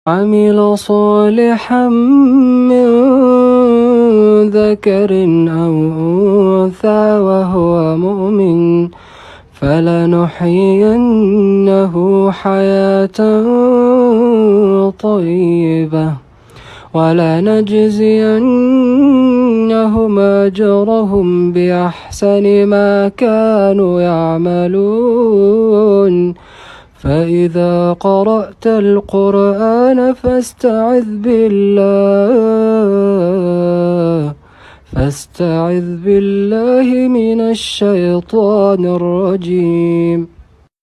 عمل صالحا من ذكر أو أنثى وهو مؤمن فلنحيينه حياة طيبة ولنجزينهم أجرهم بأحسن ما كانوا يعملون. فإذا قرأت القرآن فاستعذ بالله من الشيطان الرجيم.